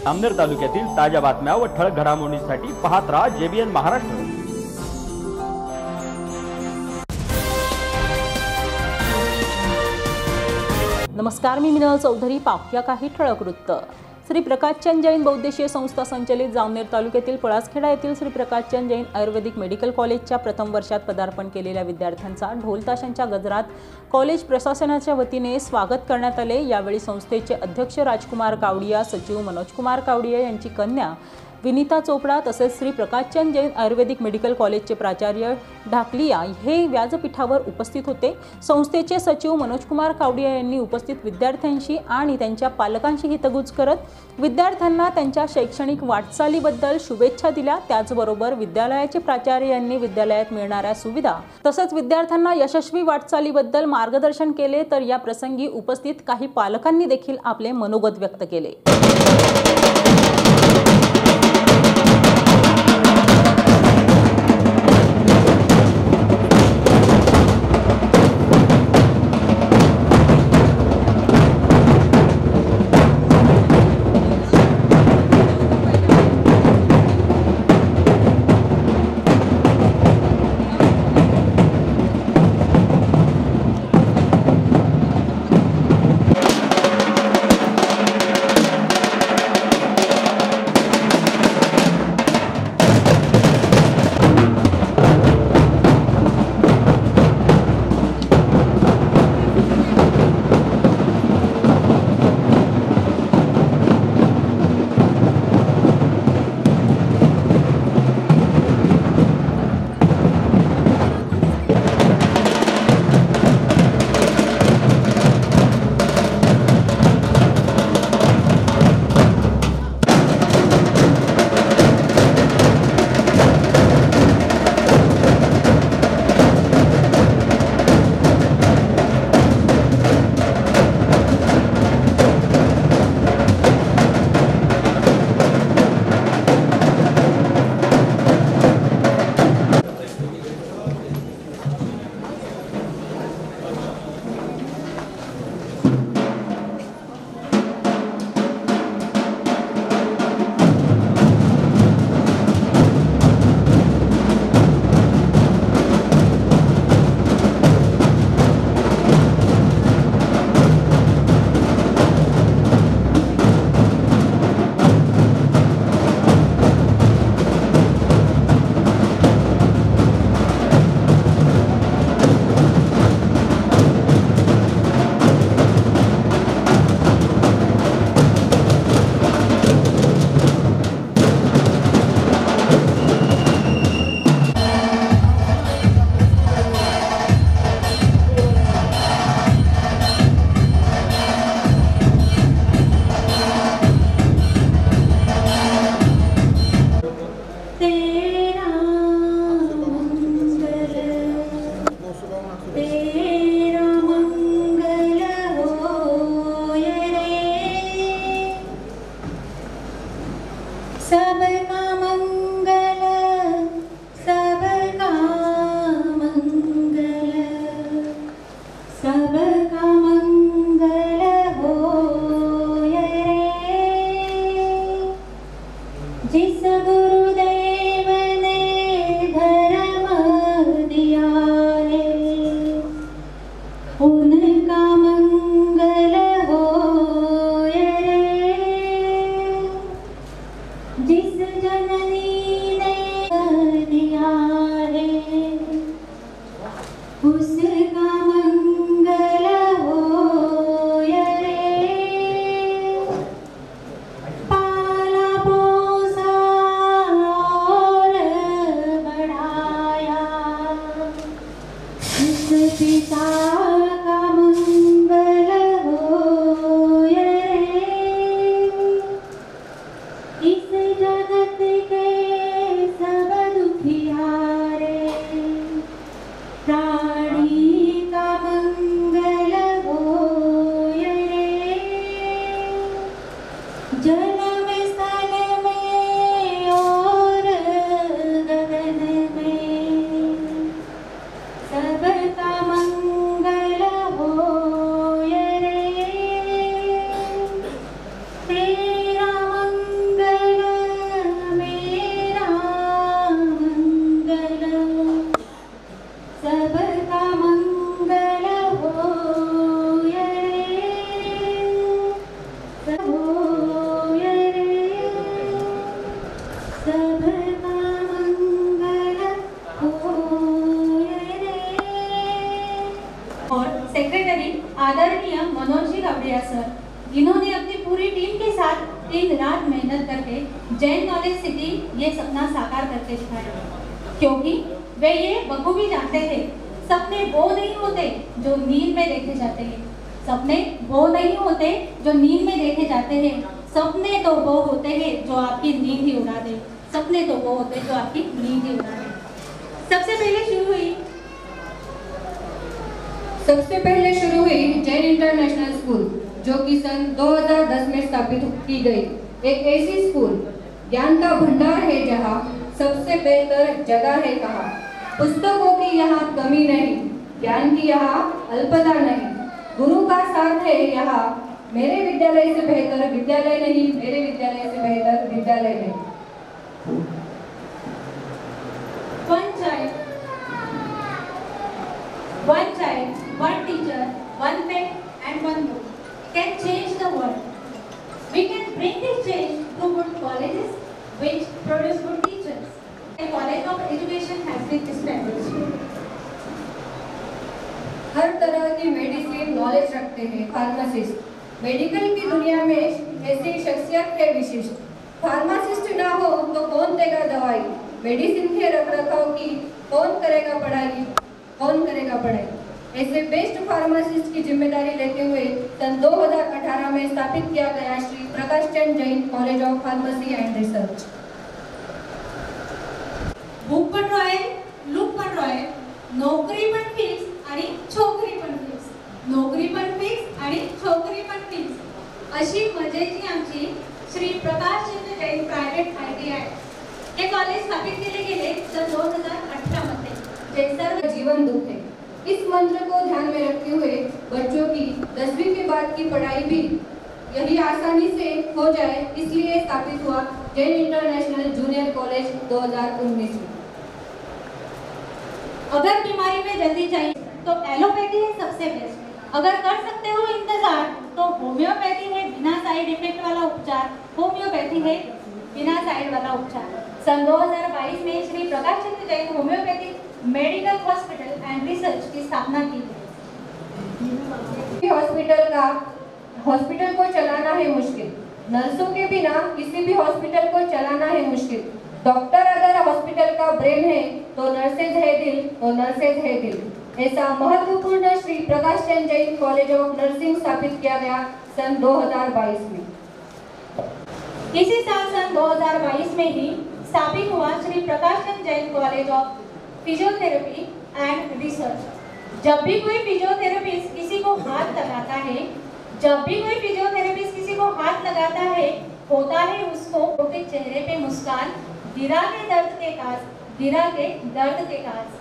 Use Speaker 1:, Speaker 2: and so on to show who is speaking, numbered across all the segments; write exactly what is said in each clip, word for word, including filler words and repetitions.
Speaker 1: जामनेर तालुक्यातील ताज्या बातम्या व ठळक घडामोडींसाठी पाहत राहा जेबीएन महाराष्ट्र।
Speaker 2: नमस्कार, मी मिनल चौधरी। पाहूया काही ठळक वृत्त। श्री प्रकाशचंद जैन बौद्धिशीय संस्था संचलित जामनेर तालुक्यातील पळासखेडा येथील श्री प्रकाशचंद जैन आयुर्वेदिक मेडिकल कॉलेजच्या प्रथम वर्षात पदार्पण केलेल्या विद्यार्थ्यांचा ढोल ताशांच्या गजरात कॉलेज प्रशासनाच्या वतीने स्वागत करण्यात आले। यावेळी संस्थेचे अध्यक्ष राजकुमार कावडिया, सचिव मनोजकुमार कावडिया यांची कन्या विनीता चोपडा तसेच श्री प्रकाशचंद जैन आयुर्वेदिक मेडिकल कॉलेजचे प्राचार्य ढाकलिया हे व्यासपीठावर उपस्थित होते। संस्थेचे सचिव मनोजकुमार कावडिया यांनी उपस्थित विद्यार्थ्यांशी आणि त्यांच्या पालकांशी हितगुज करत विद्यार्थ्यांना त्यांच्या शैक्षणिक वाटचालीबद्दल शुभेच्छा दिल्या। त्याचबरोबर विद्यालयाचे प्राचार्य यांनी विद्यालयात मिळणाऱ्या सुविधा तसेच विद्यार्थ्यांना यशस्वी वाटचालीबद्दल मार्गदर्शन केले। तर या प्रसंगी उपस्थित काही पालकांनी देखील आपले मनोगत व्यक्त केले।
Speaker 3: श्रीरामं इन्होंने अपनी पूरी टीम के साथ दिन रात मेहनत करके जैन नॉलेज सिटी ये सपना साकार करके दिखाया, क्योंकि वे ये बखूबी जानते थे सपने वो नहीं होते जो नींद में देखे जाते हैं, सपने वो नहीं होते जो नींद में देखे जाते हैं, सपने तो वो होते हैं जो आपकी नींद ही उड़ा दे, सपने तो वो होते हैं जो आपकी नींद ही उड़ा दे। सबसे पहले शुरू हुई
Speaker 4: सबसे पहले शुरू हुई जैन इंटरनेशनल स्कूल, जो कि सन दो हज़ार दस में स्थापित की गई। एक ऐसी स्कूल ज्ञान का भंडार है जहाँ सबसे बेहतर जगह है कहाँ। पुस्तकों की यहाँ कमी नहीं, ज्ञान की यहाँ अल्पता नहीं, गुरु का साथ है यहाँ। मेरे विद्यालय से बेहतर विद्यालय नहीं, मेरे विद्यालय से बेहतर विद्यालय नहीं।
Speaker 3: One child, one child, one teacher, one pen and one book can change the world. We can bring this change through good colleges which produce good teachers. A college of education has been established.
Speaker 4: हर तरह की medicine knowledge रखते हैं pharmacist. Medical की दुनिया में ऐसी शख्सियत है विशिष्ट। फार्मासिस्ट ना हो तो कौन देगा दवाई, मेडिसिन के रख रखाव की कौन करेगा पढ़ाई, कौन करेगा पढ़ाई। ऐसे बेस्ट फार्मासिस्ट की जिम्मेदारी लेते हुए सन दो हज़ार अठारह में स्थापित किया गया Shri Prakash Chand Jain college of pharmacy and research.
Speaker 3: Book पण रॉयल, लुक पण रॉयल, नोकरी पण फिक्स आणि छोकरी पण फिक्स, नोकरी पण फिक्स आणि छोकरी पण फिक्स, अशी मजेची आमची Shri Prakash Chand Jain private I T I हे कॉलेज स्थापित केले गेले सन दोन हजार अठरा मध्ये, जे सर्व
Speaker 4: जीवन दुख है। इस मंत्र को ध्यान में रखते हुए बच्चों की दसवीं के बाद की पढ़ाई भी यही आसानी से हो जाए, इसलिए स्थापित हुआ जैन इंटरनेशनल जूनियर कॉलेज दो हज़ार उन्नीस में।
Speaker 3: अगर बीमारी में जल्दी चाहिए तो एलोपैथी है सबसे बेस्ट। अगर कर सकते हो इंतजार तो होम्योपैथी है बिना साइड इफेक्ट वाला उपचार, होम्योपैथी है बिना साइड वाला उपचार। सन दो हज़ार बाईस में Shri Prakash Chand Jain homeopathic medical hospital and research की स्थापना की गई।
Speaker 4: हॉस्पिटल का हॉस्पिटल को चलाना है मुश्किल, नर्सों के बिना किसी भी हॉस्पिटल को चलाना है मुश्किल। डॉक्टर अगर हॉस्पिटल का ब्रेन है तो नर्सेज है दिल, तो नर्सेज है दिल। ऐसा महत्वपूर्ण Shri Prakash Chand Jain college of nursing स्थापित किया गया सन दो हज़ार बाईस में।
Speaker 3: इसी साल सन दो हज़ार बाईस में ही स्थापित हुआ Shri Prakash Chand Jain college of physiotherapy and research. जब भी कोई फिजियोथेरेपिस्ट किसी को हाथ लगाता है, जब भी कोई फिजियोथेरेपिस्ट किसी को हाथ लगाता है, होता है उसको उसके चेहरे पे मुस्कान, गिरा के दर्द के काज, गिरा के दर्द के काज।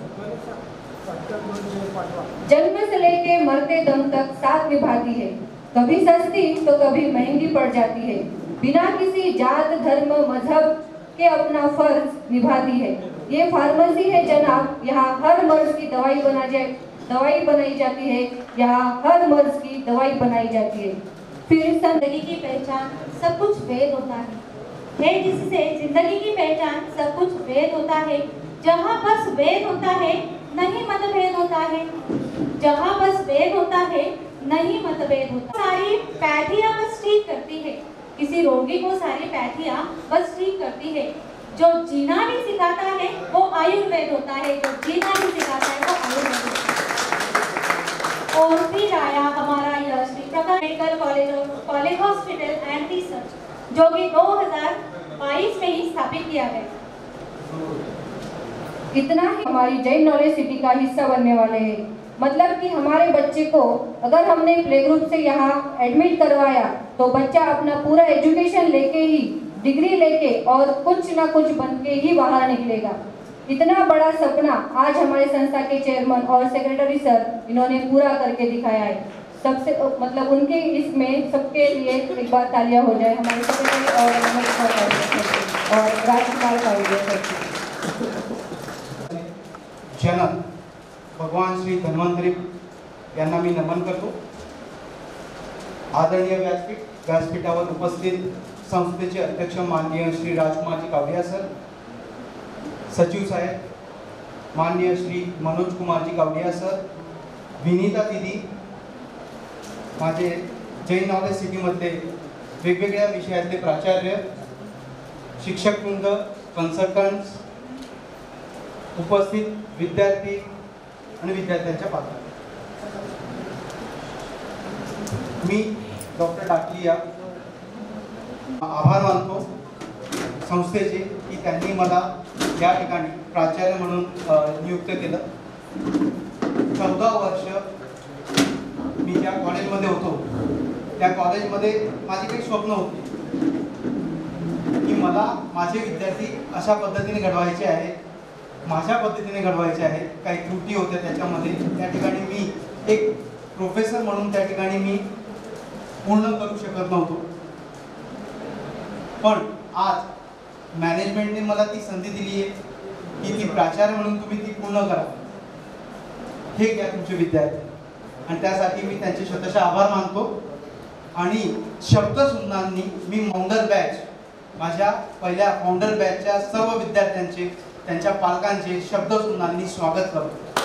Speaker 4: जन्म से लेके मरते दम तक साथ निभाती है, कभी सस्ती तो कभी महंगी पड़ जाती है। बिना किसी जात धर्म मजहब के अपना फर्ज निभाती है। ये फार्मेसी है जनाब, यहाँ हर मर्ज की दवाई बना जाए दवाई बनाई जाती है, यहाँ हर मर्ज की दवाई बनाई जाती है। फिर
Speaker 3: जिंदगी की पहचान सब कुछ वेद होता है, है जिससे जिंदगी की पहचान सब कुछ वेद होता है। जहाँ बस वेद होता है नहीं मतभेद होता है, जहाँ बस वेद होता है नहीं मतभेद होता। सारी पैथियां बस ठीक करती है, किसी रोगी को सारी पैथियां बस ठीक करती है। जो जीना भी सिखाता है वो आयुर्वेद होता है, जो जीना भी सिखाता है वो आयुर्वेद होता है। और फिर आया हमारा यह Shri Prakash medical college college hospital and research, जो कि दो हज़ार बाईस में ही स्थापित किया गया।
Speaker 4: इतना ही हमारी जैन नॉलेज सिटी का हिस्सा बनने वाले हैं। मतलब कि हमारे बच्चे को अगर हमने प्ले ग्रुप से यहाँ एडमिट करवाया तो बच्चा अपना पूरा एजुकेशन लेके ही, डिग्री लेके और कुछ ना कुछ बन के ही बाहर निकलेगा। इतना बड़ा सपना आज हमारे संस्था के चेयरमैन और सेक्रेटरी सर इन्होंने पूरा करके दिखाया है। सबसे मतलब उनके इसमें सबके लिए एक बार तालियां हो जाए हमारे सेक्रेटरी और और राजकुमार का।
Speaker 5: जनक भगवान श्री धन्वंतरी यांना मी नमन करतो। आदरणीय व्यासपीठ व्यासपीठावर उपस्थित संस्थेचे अध्यक्ष माननीय श्री राजकुमारजी कावडिया सर, सचिव साहेब माननीय श्री मनोज कुमारजी कावडिया सर, विनीता दीदी, माझे जैन नॉलेज सिटीमध्ये वेगवेगळ्या विषयातले प्राचार्य, शिक्षकवृंद, कन्सल्टंट्स, उपस्थित विद्यार्थी आणि विद्यार्थ्यांच्या पालक, मी डॉक्टर टाकलिया आभार मानतो संस्थेचे की त्यांनी मला या ठिकाणी प्राचार्य म्हणून नियुक्त केलं. चौदा वर्ष मी ज्या कॉलेजमध्ये होतो त्या कॉलेजमध्ये माझी काही स्वप्न होती की मला माझे विद्यार्थी अशा पद्धतीने घडवायचे आहेत, माझ्या पद्धतीने घडवायचे आहेत. काही त्रुटी होत्या त्याच्यामध्ये, त्या ठिकाणी मी एक प्रोफेसर म्हणून त्या ठिकाणी मी पूर्ण करू शकत नव्हतो. पण आज मॅनेजमेंटने मला ती संधी दिली आहे की ती प्राचार्य म्हणून तुम्ही ती पूर्ण करा. हे घ्या तुमचे विद्यार्थी, आणि त्यासाठी मी त्यांचे शतशः आभार मानतो. आणि शब्दसुंदांनी मी फाउंडर बॅच, माझ्या पहिल्या फाउंडर बॅचच्या सर्व विद्यार्थ्यांचे, त्यांच्या पालकांचे शब्दसुंदांनी स्वागत करतो.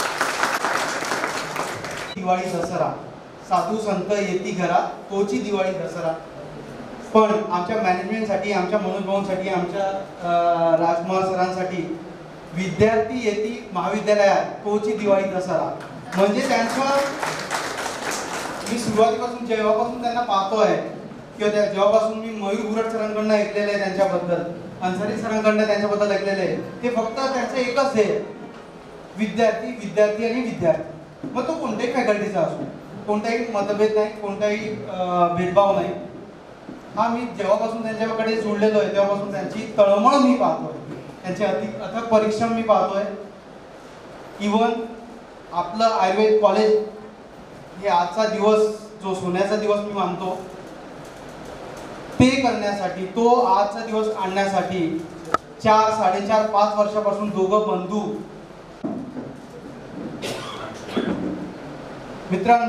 Speaker 5: दिवाळी दसरा, साधू संत येती घरा, तोची दिवाळी दसरा. पण आमच्या मॅनेजमेंटसाठी, आमच्या मनोज भाऊंसाठी, आमच्या राजकुमार सरांसाठी विद्यार्थी येती महाविद्यालयात, तोची दिवाळी दसरा. म्हणजे त्यांचं, मी सुरुवातीपासून जेव्हापासून त्यांना पाहतोय किंवा त्या जेव्हापासून मी मयूर गुरट सरांकडनं ऐकलेलं आहे त्यांच्याबद्दल, अन्सारी सरांकडनं त्यांच्याबद्दल ऐकलेलं आहे, ते फक्त त्यांचं एकच आहे, विद्यार्थी विद्यार्थी आणि विद्यार्थी. मग तो कोणत्याही फॅकल्टीचा असो, कोणताही मतभेद नाही, कोणताही भेदभाव नाही. हा मी जेव्हापासून त्यांच्याकडे जोडलेलो आहे तेव्हापासून त्यांची तळमळ मी पाहतोय, त्यांचे अति अथक परिश्रम मी पाहतोय. इवन आपलं आयुर्वेद कॉलेज हे आजचा दिवस जो सोन्याचा दिवस मी मानतो, ते करण्यासाठी, तो आजचा दिवस आणण्यासाठी चार साडेचार पाच वर्षापासून दोघं बंधू. मित्रांनो,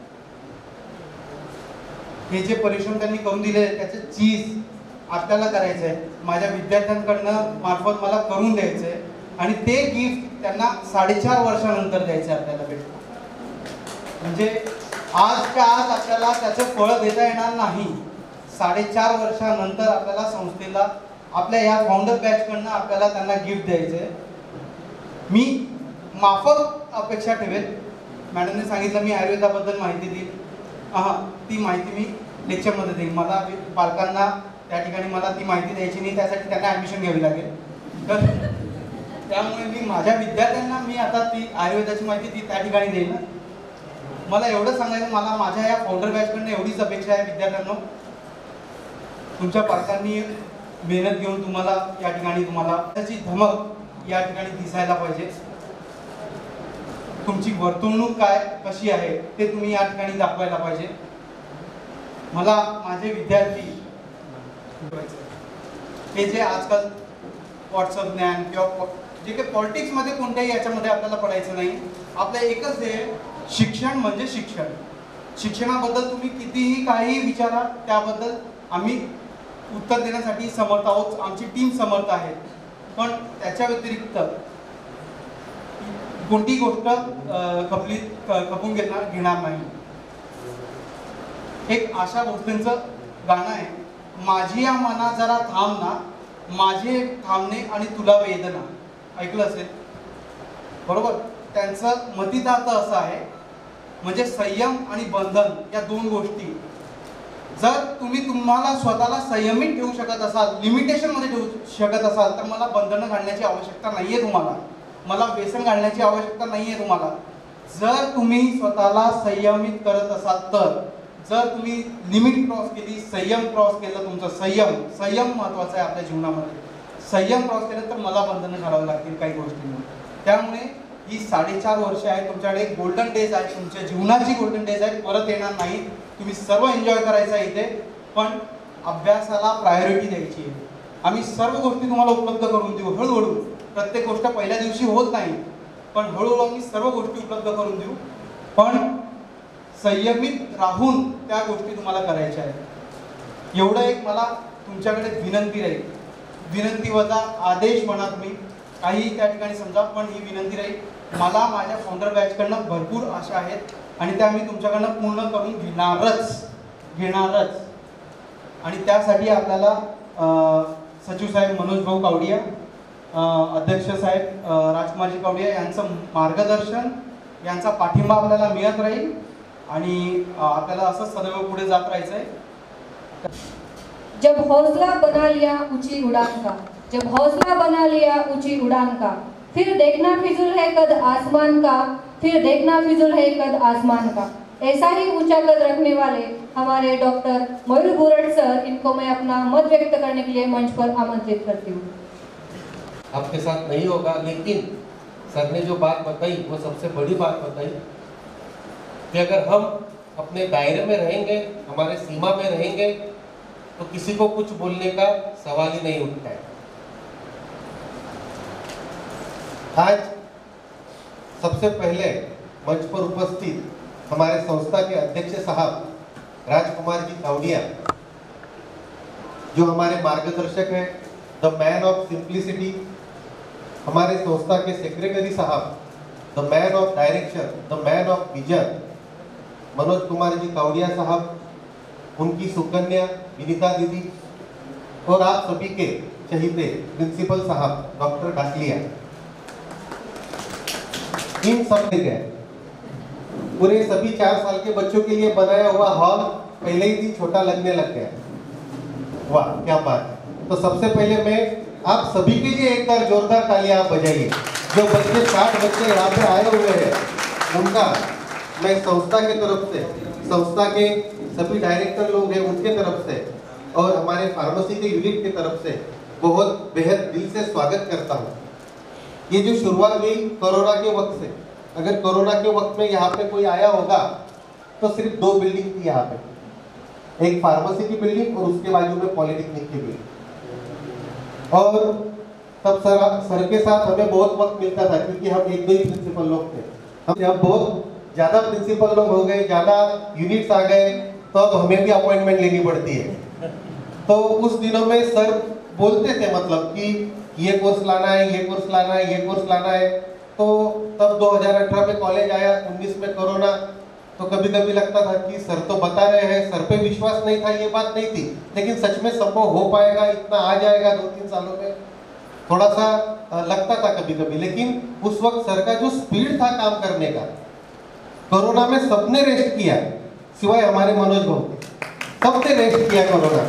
Speaker 5: हे जे परिश्रम त्यांनी करून दिले त्याचे चीज आपल्याला करायचं आहे, माझ्या विद्यार्थ्यांकडनं मार्फत मला करून द्यायचं आहे, आणि ते गिफ्ट त्यांना साडेचार वर्षानंतर द्यायचं आहे आपल्याला भेट. म्हणजे आजच्या आज आपल्याला त्याचं फळ देता येणार नाही, साडेचार वर्षानंतर आपल्याला संस्थेला, आपल्या या फाउंडर बॅचकडनं आपल्याला त्यांना गिफ्ट द्यायचं आहे. मी माफक अपेक्षा ठेवेल. मॅडमने सांगितलं मी आयुर्वेदाबद्दल माहिती देईल, हां ती माहिती मी लेक्चरमध्ये देईन. मला पालकांना त्या ठिकाणी मला ती माहिती द्यायची नाही, त्यासाठी त्यांना ॲडमिशन घ्यावी लागेल. तर त्यामुळे मी माझ्या विद्यार्थ्यांना मी आता ती आयुर्वेदाची माहिती ती त्या ठिकाणी देईन. मला एवढं सांगायचं, मला माझ्या या फाउंडर बॅचकडनं एवढीच अपेक्षा आहे विद्यार्थ्यांना, तुमच्या पालकांनी मेहनत घेऊन तुम्हाला या ठिकाणी, तुम्हाला त्याची धमक या ठिकाणी दिसायला पाहिजे. तुमची वर्तणूक काय कशी आहे ते तुम्ही या ठिकाणी दाखवायला पाहिजे. मला माझे विद्यार्थी हे जे आजकाल व्हॉट्सअप ज्ञान किंवा जे काही पॉलिटिक्समध्ये कोणत्याही याच्यामध्ये आपल्याला पडायचं नाही. आपलं एकच हे शिक्षण म्हणजे शिक्षण. शिक्षणाबद्दल तुम्ही कितीही काही विचारा, त्याबद्दल आम्ही उत्तर देण्यासाठी समर्थ आहोत, आमची टीम समर्थ आहे. पण त्याच्या व्यतिरिक्त कोणती गोष्ट खपली खपून घेणार घेणार नाही. एक आशा भोसलेंचं गाणं आहे, माझी या मना जरा थांब ना, माझे थांबणे आणि तुला वेदना. ऐकलं असेल बरोबर. त्यांचं मतितार्थ असं आहे, म्हणजे संयम आणि बंधन या दोन गोष्टी, जर तुम्ही तुम्हाला स्वतःला संयमित ठेवू शकत असाल, लिमिटेशनमध्ये ठेवू शकत असाल, तर मला बंधनं घालण्याची आवश्यकता नाही आहे तुम्हाला, मला व्यसन घालण्याची आवश्यकता नाही आहे तुम्हाला. जर तुम्ही स्वतःला संयमित करत असाल, तर जर तुम्ही लिमिट क्रॉस केली, संयम क्रॉस केलं, तुमचं संयम संयम महत्त्वाचा आहे आपल्या जीवनामध्ये. संयम क्रॉस केलं तर मला बंधनं घालावी लागतील काही गोष्टींना. त्यामुळे ही साडेचार वर्ष आहे, तुमच्याकडे गोल्डन डेज आहे, तुमच्या जीवनाची गोल्डन डेज आहे, परत येणार नाही. तुम्ही सर्व एन्जॉय करायचं आहे इथे, पण अभ्यासाला प्रायोरिटी द्यायची आहे. आम्ही सर्व गोष्टी तुम्हाला उपलब्ध करून देऊ हळूहळू. प्रत्येक गोष्ट पहिल्या दिवशी होत नाही, पण हळूहळू आम्ही सर्व गोष्टी उपलब्ध करून देऊ. पण संयमित राहून त्या गोष्टी तुम्हाला करायच्या आहेत. एवढं एक मला तुमच्याकडे विनंती राहील. विनंती वजा आदेश म्हणा तुम्ही, काही त्या ठिकाणी समजा, पण ही विनंती राहील. मला माझ्या फाउंडर बॅचकडनं भरपूर आशा आहेत आणि त्या मी तुमच्याकडनं पूर्ण करून घेणारच. घेणारच. आणि त्यासाठी आपल्याला सचिव साहेब मनोज भाऊ कावडिया, अध्यक्ष साहेब राजकुमारजी कावडिया यांचं मार्गदर्शन, यांचा पाठिंबा आपल्याला मिळत राहील आणि आपल्याला असं सदैव पुढे जात राहायचं आहे.
Speaker 4: जब हौसला बना लिया ऊंची उड़ान का, जब हौसला बना लिया ऊंची उड़ान का, फिर देखना फिजूल है कद आसमान का, फिर देखना फिजूल है कद आसमान का. ऐसा ही ऊंचा कद रखने वाले हमारे डॉक्टर मयूर बुरड़ सर, इनको मैं अपना मत व्यक्त करने के लिए मंच पर आमंत्रित करती हूँ.
Speaker 6: आपके साथ नहीं होगा, लेकिन सर ने जो बात बताई वो सबसे बड़ी बात बताई कि अगर हम अपने दायरे में रहेंगे, हमारे सीमा में रहेंगे, तो किसी को कुछ बोलने का सवाल ही नहीं उठता है. आज सबसे पहले मंच पर उपस्थित हमारे संस्था के अध्यक्ष साहब राजकुमार जी कावडिया, जो हमारे मार्गदर्शक हैं, द मैन ऑफ सिंप्लिसिटी, हमारे संस्था के सेक्रेटरी साहब, the man of direction, the man of vision, Manoj Kumar ji Kawadiya साहब, उनकी सुकन्या विनीता दीदी, और आप सभी के चहीते प्रिंसिपल साहब डॉक्टर डाकलिया, इन सब ने गए पूरे सभी चार साल के बच्चों के लिए बनाया हुआ हॉल पहले ही छोटा लगने लग गया. वाह क्या बात. तो सबसे पहले मैं आप सभी के लिए एक बार जोरदार तालियां आप बजाइए. जो बच्चे साठ बच्चे यहाँ पे आए हुए हैं, उनका मैं संस्था के तरफ से, संस्था के सभी डायरेक्टर लोग हैं उनके तरफ से, और हमारे फार्मेसी के यूनिट की तरफ से बहुत बेहद दिल से स्वागत करता हूँ. ये जो शुरुआत हुई कोरोना के वक्त से, अगर कोरोना के वक्त में यहाँ पे कोई आया होगा तो सिर्फ दो बिल्डिंग थी यहाँ पे, एक फार्मेसी की बिल्डिंग और उसके बाजू में पॉलिटेक्निक की बिल्डिंग. और तब सर सर के साथ हमें बहुत वक्त मिलता था, क्योंकि हम एक दो ही प्रिंसिपल लोग थे. हम जब बहुत ज़्यादा प्रिंसिपल लोग हो गए, ज़्यादा यूनिट्स आ गए, तो अब हमें भी अपॉइंटमेंट लेनी पड़ती है. तो उस दिनों में सर बोलते थे मतलब कि ये कोर्स लाना है, ये कोर्स लाना है, ये कोर्स लाना है. तो तब दो हज़ार अठारह में कॉलेज आया, उन्नीस में कोरोना, तो कभी कभी लगता था कि सर तो बता रहे हैं, सर पे विश्वास नहीं था, ये बात नहीं थी, लेकिन सच में संभव हो पाएगा, इतना आ जाएगा दो तीन सालों में, थोड़ा सा लगता था कभी कभी. लेकिन उस वक्त सर का जो स्पीड था काम करने का, कोरोना में सबने रेस्ट किया सिवाय हमारे मनोज भाऊ, सबने रेस्ट किया कोरोना.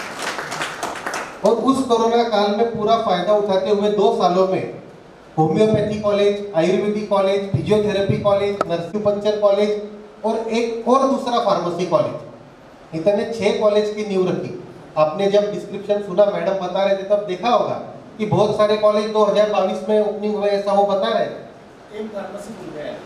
Speaker 6: और उस कोरोना काल में पूरा फायदा उठाते हुए दो सालों में homeopathy college, ayurvedic college, physiotherapy college, nursing college और एक और दूसरा फार्मेसी कॉलेज, इतने छह कॉलेज की नींव रखी. आपने जब डिस्क्रिप्शन सुना मैडम बता रहे थे तब देखा होगा कि बहुत सारे कॉलेज दो हज़ार बाईस में ओपनिंग हुए, ऐसा वो बता रहे थे. एक फार्मेसी खुल गया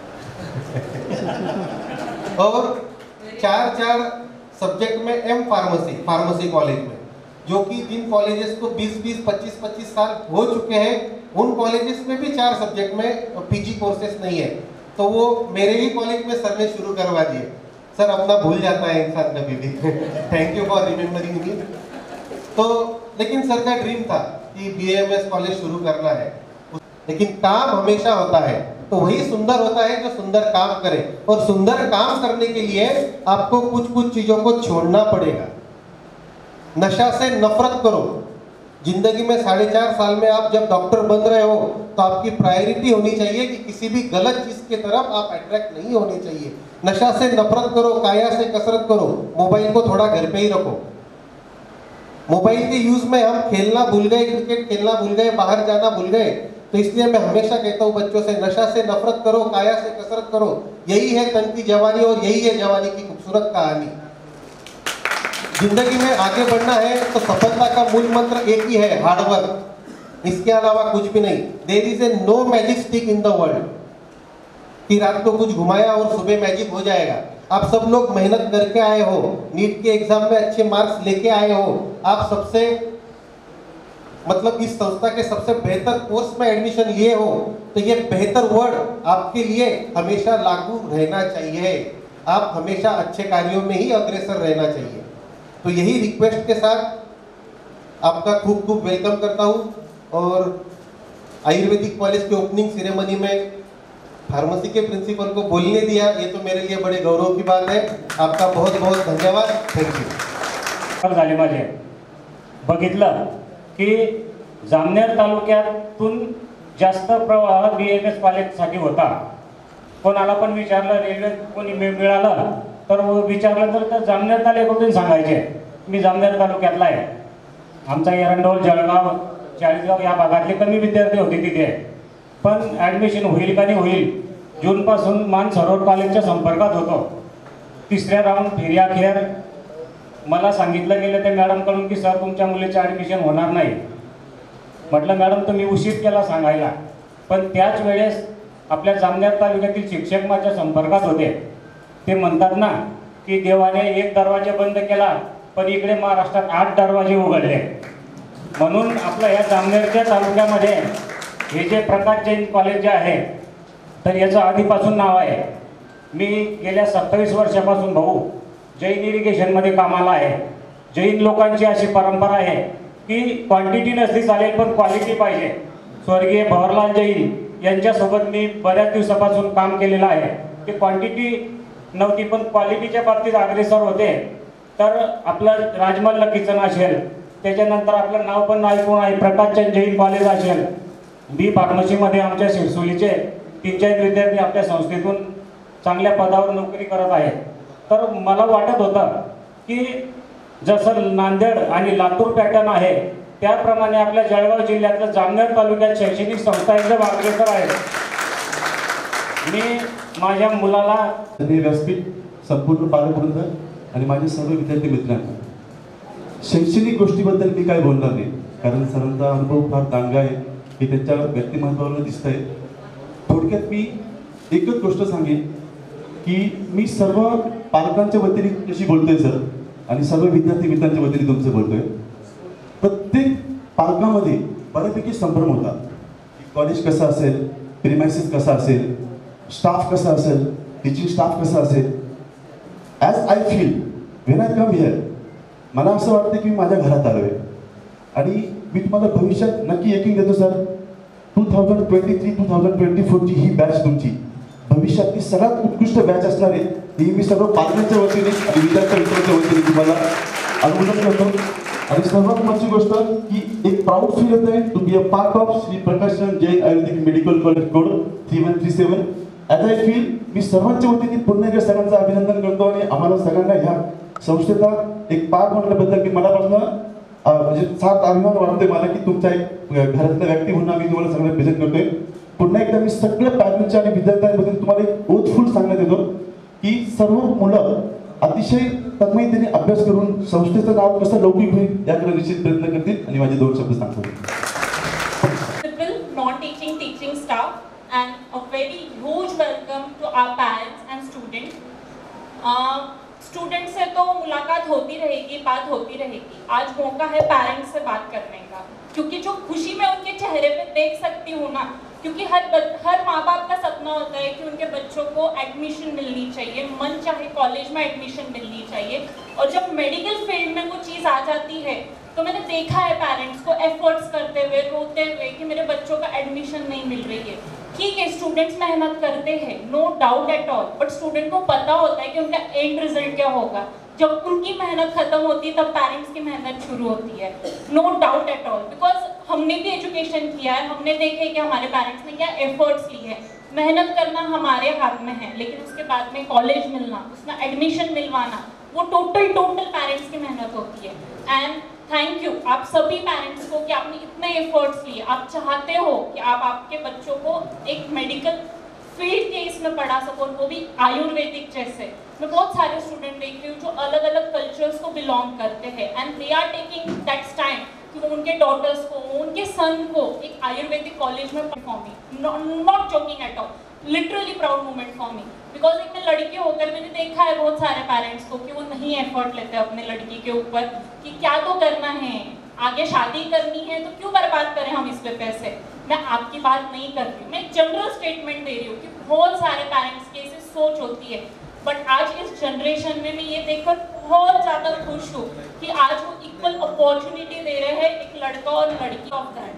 Speaker 6: और चार चार सब्जेक्ट में एम फार्मेसी फार्मेसी कॉलेज में, जो कि जिन कॉलेजेस को बीस बीस पच्चीस पच्चीस साल हो चुके हैं, उन कॉलेजेस में भी चार सब्जेक्ट में पीजी कोर्सेस नहीं है. तो वो मेरे ही कॉलेज में सर ने शुरू करवा दिए. सर अपना भूल जाता है इंसान कभी भी. Thank you for remembering me. तो लेकिन सर का ड्रीम था कि बीएमएस कॉलेज शुरू करना है, लेकिन काम हमेशा होता है तो वही सुंदर होता है जो सुंदर काम करे. और सुंदर काम करने के लिए आपको कुछ कुछ चीजों को छोड़ना पड़ेगा. नशा से नफरत करो. जिंदगी में साढ़े चार साल में आप जब डॉक्टर बन रहे हो तो आपकी प्रायोरिटी होनी चाहिए कि किसी भी गलत चीज के तरफ आप अट्रैक्ट नहीं होने चाहिए. नशा से नफरत करो, काया से कसरत करो. मोबाइल को थोड़ा घर पे ही रखो. मोबाइल के यूज में हम खेलना भूल गए, क्रिकेट खेलना भूल गए, बाहर जाना भूल गए. तो इसलिए मैं हमेशा कहता हूँ बच्चों से, नशा से नफरत करो, काया से कसरत करो. यही है तन की जवानी और यही है जवानी की खूबसूरत कहानी. जिंदगी में आगे बढ़ना है तो सफलता का मूल मंत्र एक ही है, हार्डवर्क. इसके अलावा कुछ भी नहीं. There is a no magic stick in the world कि रात को कुछ घुमाया और सुबह मैजिक हो जाएगा. आप सब लोग मेहनत करके आए हो, नीट के एग्जाम में अच्छे मार्क्स लेके आए हो, आप सबसे मतलब इस संस्था के सबसे बेहतर कोर्स में एडमिशन लिए हो, तो ये बेहतर वर्ड आपके लिए हमेशा लागू रहना चाहिए. आप हमेशा अच्छे कार्यों में ही अग्रसर रहना चाहिए. तो यही रिक्वेस्ट के साथ आपका खूब खूब वेलकम करता हूँ. और आयुर्वेदिक कॉलेज के ओपनिंग सेरेमनी में फार्मेसी के प्रिंसिपल को बोलने दिया, ये तो मेरे लिए बड़े गौरव की बात है। आपका बहुत बहुत धन्यवाद। Thank you.
Speaker 7: झाले माझे बघितलं की जामनेर तालुक्यातून जास्त प्रवाह बी एम एस कॉलेजसाठी होता। कोणाला पण विचारलं, रेल्वे कोणी मिळालं तर विचारलं तर तर जामनेर तालुक्यातून सांगायचे मी जामनेर तालुक्यातला आहे। आमचा एरंडोल, जळगाव, चाळीसगाव या भागातले कमी विद्यार्थी होते तिथे, पण ॲडमिशन होईल का नाही होईल जूनपासून मानसरोवर कॉलेजच्या संपर्कात होतो। तिसऱ्या राऊंड फेरीअखेर मला सांगितलं गेलं त्या मॅडमकडून की सर तुमच्या मुलीचं ॲडमिशन होणार नाही। म्हटलं मॅडम तुम्ही उशीर केला सांगायला, पण त्याच वेळेस आपल्या जामनेर तालुक्यातील शिक्षक माझ्या संपर्कात होते। ते म्हणतात ना की देवाने एक दरवाजा बंद केला पण इकडे महाराष्ट्रात आठ दरवाजे उघडले। म्हणून आपल्या या जामनेरच्या तालुक्यामध्ये हे जे प्रकाश जैन कॉलेज जे आहे तर याचं आधीपासून नाव आहे। मी गेल्या सत्तावीस वर्षापासून भाऊ जैन इरिगेशनमध्ये कामाला आहे। जैन लोकांची अशी परंपरा आहे की क्वांटिटी नसली चालेल पण क्वालिटी पाहिजे। स्वर्गीय भवरलाल जैन यांच्यासोबत मी बऱ्याच दिवसापासून काम केलेलं आहे। ते क्वांटिटी नव्हती पण क्वालिटीच्या बाबतीत अग्रेसर होते। तर आपलं राजमल्ल किचन असेल, त्याच्यानंतर आपलं नाव पण ऐकून आहे प्रकाशचंद जैन कॉलेज असेल, बी फार्मसीमध्ये आमच्या शिरसोलीचे तीन चार विद्यार्थी आपल्या संस्थेतून चांगल्या पदावर नोकरी करत आहेत। तर मला वाटत होतं की जसं नांदेड आणि लातूर पॅटर्न आहे त्याप्रमाणे आपल्या जळगाव जिल्ह्यातल्या जामनेर तालुक्यात शैक्षणिक संस्था एकदम अग्रेसर आहेत। मी माझ्या मुलाला
Speaker 8: व्यासपीठ, संपूर्ण पालकवृंद आणि माझे सर्व विद्यार्थी मित्रांना शैक्षणिक गोष्टीबद्दल मी काय बोलणार नाही, कारण सरांचा अनुभव फार दांडगा आहे हे त्यांच्या व्यक्तिमत्वावरून दिसत आहे। थोडक्यात मी एकच गोष्ट सांगेन की मी सर्व पालकांच्या वतीने कशी बोलतोय सर आणि सर्व विद्यार्थी मित्रांच्या वतीने तुमचं बोलतोय। प्रत्येक पालकामध्ये बऱ्यापैकी संभ्रम होता की कॉलेज कसं असेल, प्रिमायसिस कसा असेल, स्टाफ कसा असेल, टीचिंग स्टाफ कसा असेल। As I feel when I come here, मला असं वाटतं की मी माझ्या घरात आलो आहे आणि मी तुम्हाला भविष्यात नक्की यकीन देतो सर, two thousand twenty three two thousand twenty फोरची ही बॅच तुमची भविष्यातली सगळ्यात उत्कृष्ट बॅच असणार आहे। ही मी सर्व पालकांच्या वतीने आणि विद्यार्थी मित्रांच्या वतीने तुम्हाला अनुमोदन करतो। आणि सर्वात महत्त्वाची गोष्ट की एक प्राऊड फील होत आहे to be a part of Shri Prakashchand Jain ayurvedic medical college code three one three seven. As I feel मी सर्वांच्या वतीने पुन्हा एकदा सगळ्यांचं अभिनंदन करतो आणि आम्हाला सगळ्यांना ह्या संस्थेचा एक पार्ट म्हणल्याबद्दल की मनापासून म्हणजे सात अभिमान वाटतोय मला की तुमच्या एक घरातल्या व्यक्ती म्हणून आम्ही तुम्हाला सगळं प्रेझेंट करतोय। पुन्हा एकदा मी सगळ्या पॅरेंट्सच्या आणि विद्यार्थ्यांबद्दल तुम्हाला एक ओथफुल सांगण्यात येतो की सर्व मुलं अतिशय तन्मयतेने अभ्यास करून संस्थेचं नाव कसं लौकिक होईल याकडे निश्चित प्रयत्न करतील आणि माझे दोन शब्द सांगतो।
Speaker 9: Non teaching teaching staff and a very huge welcome to our parents and students. Student से तो मुलाकात होती रहेगी, बात होती रहेगी। आज मौका है पेरेंट्स से बात करने का, क्योंकि जो खुशी मैं उनके चेहरे पे देख सकती हूँ ना, क्योंकि हर हर माँ बाप का सपना होता है कि उनके बच्चों को एडमिशन मिलनी चाहिए, मन चाहे कॉलेज में एडमिशन मिलनी चाहिए। और जब मेडिकल फील्ड में वो चीज़ आ जाती है तो मैंने देखा है पेरेंट्स को एफर्ट्स करते हुए, रोते हुए कि मेरे बच्चों का एडमिशन नहीं मिल रही है। ठीक है, स्टूडेंट्स मेहनत करते हैं, no doubt at all, but student को पता होता है कि उनका एंड रिजल्ट क्या होगा। जब उनकी मेहनत खत्म होती है तब पेरेंट्स की मेहनत शुरू होती है, no doubt at all. Because हमने भी एजुकेशन किया है, हमने देखे कि हमारे पेरेंट्स ने क्या एफर्ट्स ली है। मेहनत करना हमारे हाथ में है, लेकिन उसके बाद में कॉलेज मिलना, उसमें एडमिशन मिलवाना, वो टोटल टोटल पेरेंट्स की मेहनत होती है। एंड थैंक यू आप सभी पेरेंट्स को कि आपने इतने एफर्ट्स लिए। आप चाहते हो कि आप आपके बच्चों को एक मेडिकल फील्ड के इसमें पढ़ा सको, वो भी आयुर्वेदिक जैसे। मैं बहुत सारे स्टूडेंट देख रही हूँ जो अलग अलग कल्चर्स को बिलोंग करते हैं and they are taking that's time कि वो उनके डॉटर्स को, उनके सन को एक आयुर्वेदिक कॉलेज में for me, not joking at all, literally proud moment for me. Because एक मैं लड़की होकर मैंने देखा है बहुत सारे पेरेंट्स को कि वो नहीं एफर्ट लेते अपने लड़की के ऊपर कि क्या तो करना है, आगे शादी करनी है तो क्यों बर्बाद करें हम इस पे पैसे। मैं आपकी बात नहीं कर रही हूँ, मैं जनरल स्टेटमेंट दे रही हूँ कि बहुत सारे पेरेंट्स की ऐसी सोच होती है। बट आज इस जनरेशन में मैं ये देखकर बहुत ज़्यादा खुश हूँ कि आज वो इक्वल अपॉर्चुनिटी दे रहे हैं एक लड़का और लड़की ऑफ दैट।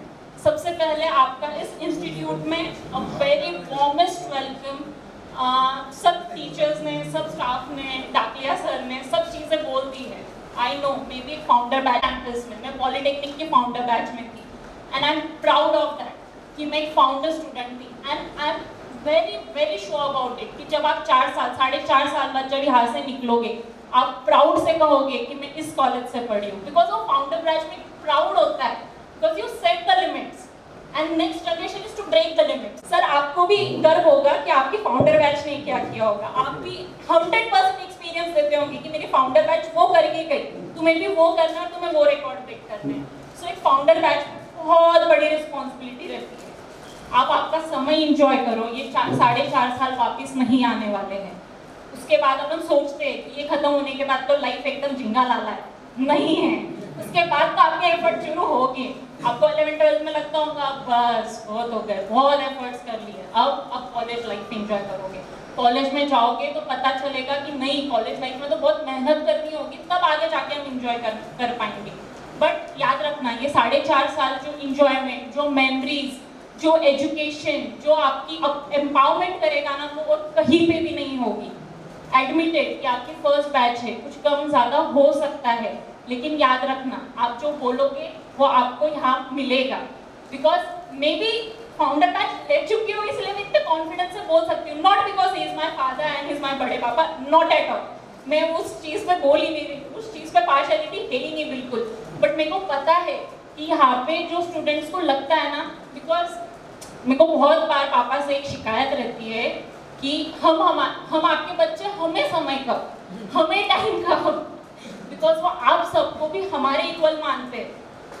Speaker 9: सबसे पहले आपका इस इंस्टीट्यूट में अ वेरी वार्मेस्ट वेलकम। सब टीचर्स ने, सब स्टाफ ने, डाकलिया सर ने सब चीज़ें बोल दी है। I know maybe founder batch campus में, मैं पॉलिटेक्निक के फाउंडर बैच में थी and I am proud of that कि मैं एक फाउंडर स्टूडेंट थी and I am very very sure about it कि जब आप चार साल साढ़े चार साल बाद जब यहाँ से निकलोगे आप प्राउड से कहोगे कि मैं इस कॉलेज से पढ़ी हूँ। बिकॉज वो फाउंडर बैच में प्राउड होता है, because you set the limits and next generation is to break the limits. Sir आपको भी गर्व होगा कि आपकी फाउंडर बैच ने क्या किया होगा, आप भी हंड्रेड परसेंट एक्सपीरियंस देते होंगे कि मेरी फाउंडर बैच वो करके गई, तुम्हें भी वो करना है, तुम्हें वो रिकॉर्ड ब्रेक करना है। सो एक फाउंडर बैच में बहुत बड़ी रिस्पॉन्सिबिलिटी रहती है। आप आपका समय इंजॉय करो, ये साढ़े चार साल वापिस नहीं आने वाले हैं। उसके बाद अपन सोचते हैं कि ये खत्म होने के बाद तो लाइफ एकदम झिंगा लाला है, नहीं है। उसके बाद तो आपके एफर्ट शुरू होगी। आपको इलेवन ट्वेल्थ में लगता होगा बस बहुत हो गए, बहुत एफर्ट्स कर लिए, अब अब कॉलेज लाइफ एंजॉय करोगे। कॉलेज में जाओगे तो पता चलेगा कि नहीं, कॉलेज लाइफ में तो बहुत मेहनत करनी होगी, तब आगे जाके हम इंजॉय कर कर पाएंगे। बट याद रखना, ये साढ़े चार साल जो इंजॉयमेंट, जो मेमोरीज, जो एजुकेशन, जो आपकी एम्पावरमेंट करेगा ना, वो और कहीं पे भी नहीं होगी। एडमिटेड कि आपकी फर्स्ट बैच है, कुछ कम ज़्यादा हो सकता है, लेकिन याद रखना आप जो बोलोगे वो आपको यहाँ मिलेगा। Because maybe founder batch ले चुकी हूँ इसलिए मैं इतने कॉन्फिडेंस से बोल सकती हूँ, not because he is my father and is my बड़े पापा, नॉट एट ऑल। मैं उस चीज़ पे बोल ही नहीं रही, उस चीज़ पे पार्शियलिटी है ही नहीं बिल्कुल। बट मेरे को पता है कि यहाँ पे जो स्टूडेंट्स को लगता है ना, बिकॉज मेरे को बहुत बार पापा से एक शिकायत रहती है कि हम हम हम आपके बच्चे हमें समय कब, हमें टाइम कब, बिकॉज वो आप सबको भी हमारे इक्वल मानते हैं।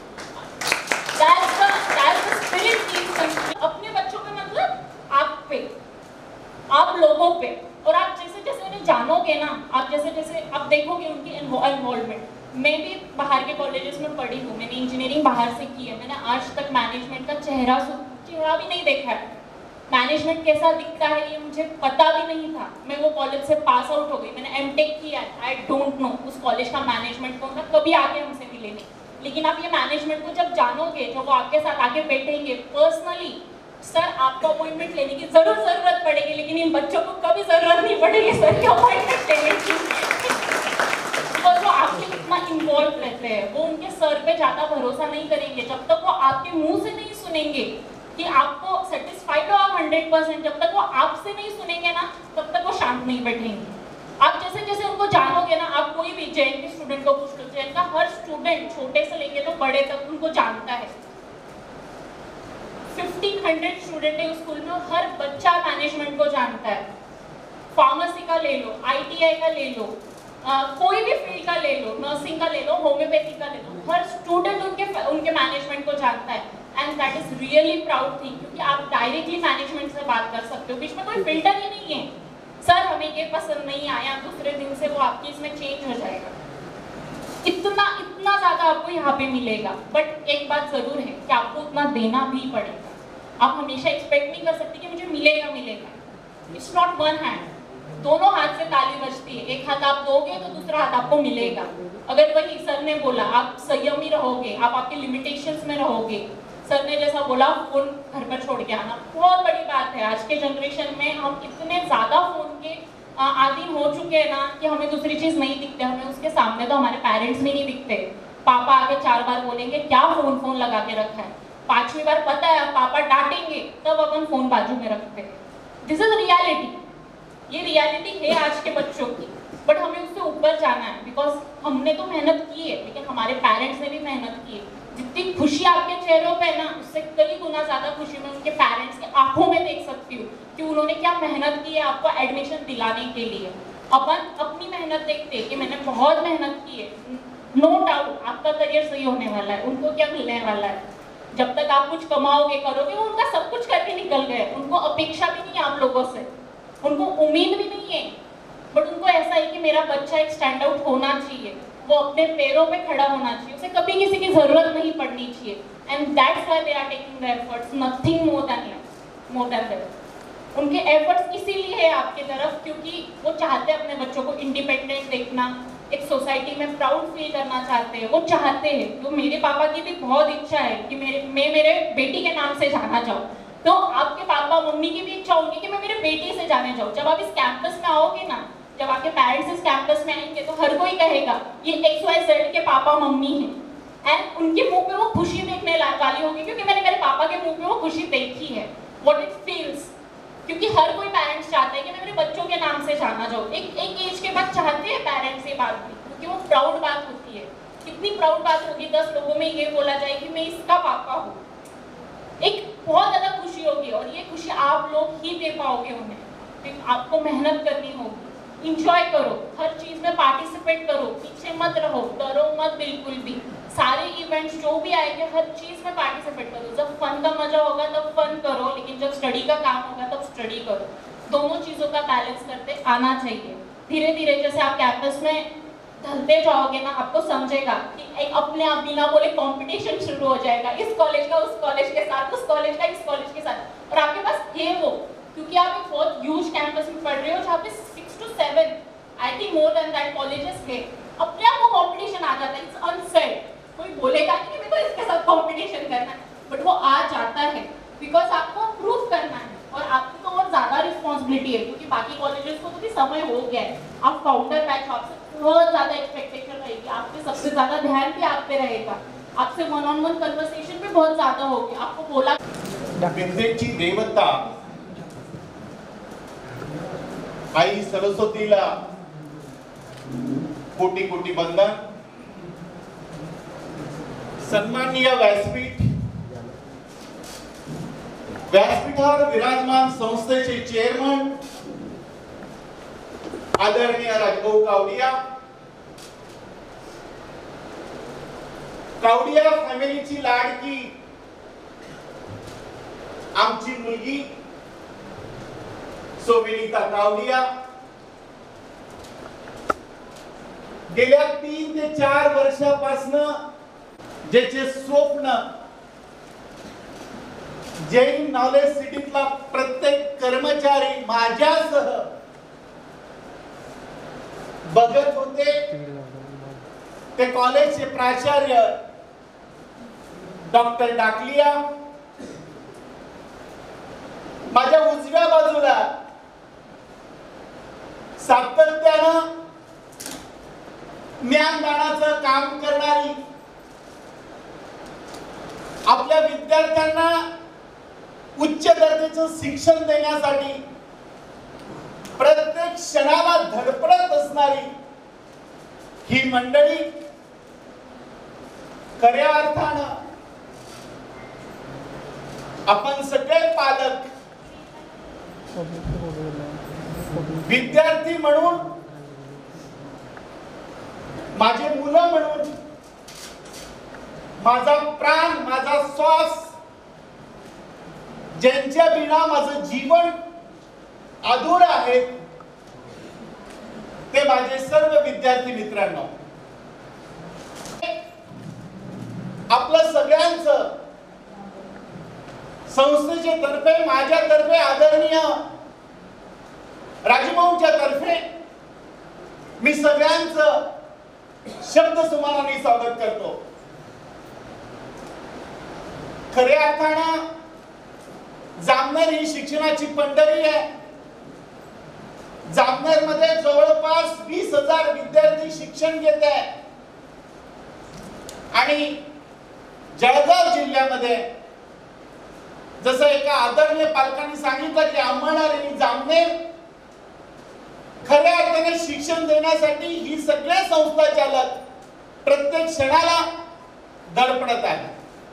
Speaker 9: That's the, that's the spirit। अपने बच्चों पे मतलब आप पे, आप लोगों पे, और आप जैसे जैसे उन्हें जानोगे ना, आप जैसे जैसे आप देखोगे उनकी इन्वॉल्वमेंट। मैं भी बाहर के कॉलेजेस में पढ़ी हूँ, मैंने इंजीनियरिंग बाहर से की है, मैंने आज तक मैनेजमेंट का चेहरा चेहरा भी नहीं देखा है। मैनेजमेंट कैसा दिखता है ये मुझे पता भी नहीं था। मैं वो कॉलेज से पास आउट हो गई, मैंने एमटेक किया, आई डोंट नो उस कॉलेज का मैनेजमेंट कौन था, कभी आके हमसे मिले नहीं। लेकिन आप ये मैनेजमेंट को जब जानोगे, जब वो आपके साथ आके बैठेंगे पर्सनली, सर आपको अपॉइंटमेंट लेने की जरूर जरूरत पड़ेगी, लेकिन इन बच्चों को कभी जरूरत नहीं पड़ेगी सर की अपॉइंटमेंट लेने की। और वो आपके इतना इन्वॉल्व रहते हैं, वो उनके सर पे ज़्यादा भरोसा नहीं करेंगे जब तक वो आपके मुंह से नहीं सुनेंगे कि आपको सेटिस्फाइड हो आप हंड्रेड परसेंट। जब तक वो आपसे नहीं सुनेंगे ना, तब तक वो शांत नहीं बैठेंगे। आप जैसे जैसे उनको जानोगे ना, आप कोई भी जैन के स्टूडेंट को पूछ लो, जैन का हर स्टूडेंट छोटे से लेके तो बड़े तक उनको जानता है। फिफ्टीन हंड्रेड स्टूडेंट है उस स्कूल में, हर बच्चा मैनेजमेंट को जानता है। फार्मेसी का ले लो, आईटीआई का ले लो, आ, कोई भी फील्ड का ले लो, नर्सिंग का ले लो, होम्योपैथी का ले लो, हर स्टूडेंट उनके उनके मैनेजमेंट को जानता है। And that is really proud thing, क्योंकि आप डायरेक्टली मैनेजमेंट से बात कर सकते हो, बीच में कोई फिल्टर ही नहीं है। सर हमें ये पसंद नहीं आया, दूसरे दिन से वो आपकी इसमें चेंज हो जाएगा। इतना इतना ज़्यादा आपको यहाँ पे मिलेगा। बट एक बात ज़रूर है कि आपको उतना देना भी पड़ेगा। आप हमेशा एक्सपेक्ट नहीं कर सकते कि मुझे मिलेगा मिलेगा इट्स नॉट वन हैंड, दोनों हाथ से ताली बजती है। एक हाथ आप दोगे तो दूसरा हाथ आपको मिलेगा। अगर वही सर ने बोला आप संयमी रहोगे, आप आपके लिमिटेशंस में रहोगे, सर ने जैसा बोला फोन घर पर छोड़ के आना, बहुत बड़ी बात है। आज के जनरेशन में हम इतने ज़्यादा फोन के आदीन हो चुके हैं ना कि हमें दूसरी चीज़ नहीं दिखते। हमें उसके सामने तो हमारे पेरेंट्स भी नहीं दिखते। पापा आके चार बार बोलेंगे क्या फ़ोन फ़ोन लगा के रखा है, पांचवी बार पता है पापा डांटेंगे, तब अपन फ़ोन बाजू में रखते हैं। दिस इज रियलिटी, ये रियलिटी है आज के बच्चों की। बट हमें उससे ऊपर जाना है, बिकॉज हमने तो मेहनत की है, लेकिन हमारे पेरेंट्स ने भी मेहनत की है। जितनी खुशी आपके चेहरों पे है ना, उससे कई गुना ज़्यादा खुशी मैं उनके पेरेंट्स के आंखों में देख सकती हूँ कि उन्होंने क्या मेहनत की है आपको एडमिशन दिलाने के लिए। अपन अपनी मेहनत देखते हैं कि मैंने बहुत मेहनत की है, नो डाउट आपका करियर सही होने वाला है। उनको क्या मिलने वाला है, जब तक आप कुछ कमाओगे करोगे, वो उनका सब कुछ करके निकल गए। उनको अपेक्षा भी नहीं है आप लोगों से, उनको उम्मीद भी नहीं है, बट उनको ऐसा है कि मेरा बच्चा एक स्टैंड आउट होना चाहिए, वो अपने पैरों पे खड़ा होना चाहिए, उसे कभी किसी की जरूरत नहीं पड़नी चाहिए। And that's why they are taking the efforts, nothing more than more than that. उनके एफर्ट्स इसीलिए है आपकी तरफ, क्योंकि वो चाहते हैं अपने बच्चों को इंडिपेंडेंट देखना, एक सोसाइटी में प्राउड फील करना चाहते हैं, वो चाहते हैं। तो मेरे पापा की भी बहुत इच्छा है कि मेरे मैं मेरे बेटी के नाम से जाना चाहूँ। तो आपके पापा मम्मी की भी इच्छा होगी कि मैं मेरे बेटी से जाने जाऊँ। जब आप इस कैंपस में आओगे ना, जब आपके पेरेंट्स इस कैंपस में आएंगे तो हर कोई कहेगा ये एक्स वाई जेड के पापा मम्मी हैं, एंड उनके मुंह पे वो खुशी देखने वाली होगी, क्योंकि मैंने मेरे पापा के मुंह पे वो खुशी देखी है, व्हाट इट फील्स। क्योंकि हर कोई पेरेंट्स चाहते हैं कि मैं मेरे बच्चों के नाम से जाना चाहूँ। एक एक एज के बाद चाहते हैं पेरेंट्स ये बात भी, क्योंकि वो प्राउड बात होती है। कितनी प्राउड बात होगी दस लोगों में ये बोला जाए कि मैं इसका पापा हूँ, एक बहुत ज्यादा खुशी होगी। और ये खुशी आप लोग ही दे पाओगे उन्हें। आपको मेहनत करनी होगी, इंजॉय करो, हर चीज में पार्टिसिपेट करो, पीछे मत रहो, डरो मत बिल्कुल भी। सारे इवेंट्स जो भी आएंगे हर चीज में पार्टिसिपेट करो। जब फन का मजा होगा तब फन करो, लेकिन जब स्टडी का काम होगा तब स्टडी करो। दोनों चीजों का बैलेंस करते आना चाहिए। धीरे धीरे जैसे आप कैंपस में ढलते जाओगे ना, आपको समझेगा कि एक अपने आप बिना बोले कंपटीशन शुरू हो जाएगा, इस कॉलेज का उस कॉलेज के साथ, उस कॉलेज का इस कॉलेज के साथ। और आपके पास है वो, क्योंकि आप एक बहुत ह्यूज कैंपस में पढ़ रहे हो जहाँ पे six two seven I think more than that colleges है। अपने आप वो कंपटीशन आ जाता है। इट्स अनफेयर, कोई बोलेगा कि मेरे को इसके साथ कंपटीशन करना है, बट वो आ जाता है बिकॉज आपको प्रूव करना है। और आपकी तो और ज्यादा रिस्पॉन्सिबिलिटी है, क्योंकि बाकी कॉलेजेस को तो भी समय हो गया है। आप फाउंडर बैच, आपसे बहुत ज्यादा एक्सपेक्टेशन रहेगी, आपसे सबसे ज्यादा ध्यान भी आप पे रहेगा, आपसे वन ऑन वन कन्वर्सेशन भी बहुत ज्यादा होगी। आपको बोला
Speaker 10: विद्येची देवता आई सरस्वतीला कोटी कोटी वंदन। सन्माननीय व्यासपीठ, व्यासपीठावर विराजमान संस्थेचे चेअरमन आदरणीय राजभाऊ कावडिया, कावडिया फॅमिलीची लाडकी आमची मुलगी सोविनीता कावडिया, गेल्या तीन ते चार वर्षापासून ज्याचे स्वप्न जैन नॉलेज सिटीतला प्रत्येक कर्मचारी माझ्यासह बघत होते, ते कॉलेजचे प्राचार्य डॉक्टर डाकलिया, माझ्या उजव्या बाजूला सातत्यानं ज्ञानदानाचं काम करणारी, आपल्या विद्यार्थ्यांना उच्च दर्जाचं शिक्षण देण्यासाठी प्रत्येक क्षणाला धडपडत असणारी ही मंडळी खऱ्या अर्थानं आपण सगळे पालक विद्यार्थी म्हणून, माझे मुलं म्हणून, माझा प्राण, माझा श्वास, ज्यांच्या बिना माझं जीवन अधूर आहे, ते माझे सर्व विद्यार्थी मित्रांनो, आपलं सगळ्यांचं संस्थेच्या तर्फे, माझ्या तर्फे, आदरणीय राजभाऊंच्या तर्फे मी सगळ्यांचं शब्द सुमानाने स्वागत करतो। खऱ्या अर्थानं जामनेर ही शिक्षणाची पंढरी आहे। जामनेर मध्ये जवळपास वीस हजार विद्यार्थी शिक्षण घेत आहेत आणि जळगाव जिल्ह्यामध्ये जसं एका आदरणीय पालकांनी सांगितलं की अंमळनेर आणि जामनेर खऱ्या अर्थाने शिक्षण देण्यासाठी ही सगळे संस्था चालक प्रत्येक क्षणाला धडपडत आहेत।